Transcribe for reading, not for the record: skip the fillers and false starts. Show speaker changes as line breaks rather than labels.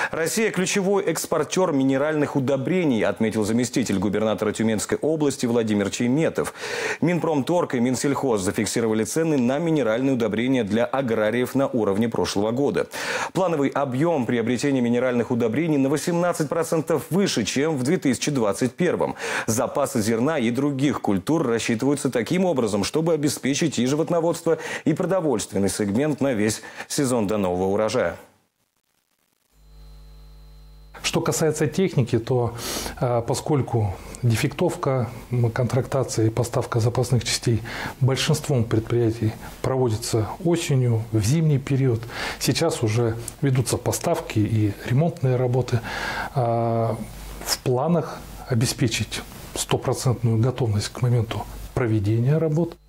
Россия – ключевой экспортер минеральных удобрений, отметил заместитель губернатора Тюменской области Владимир Чейметов. Минпромторг и Минсельхоз зафиксировали цены на минеральные удобрения для аграриев на уровне прошлого года. Плановый объем приобретения минеральных удобрений на 18% выше, чем в 2021. Запасы зерна и других культур рассчитываются таким образом, чтобы обеспечить и животноводство, и продовольственный сегмент на весь сезон до нового урожая.
Что касается техники, то поскольку дефектовка, контрактация и поставка запасных частей большинством предприятий проводится осенью, в зимний период, сейчас уже ведутся поставки и ремонтные работы. В планах обеспечить стопроцентную готовность к моменту проведения работ.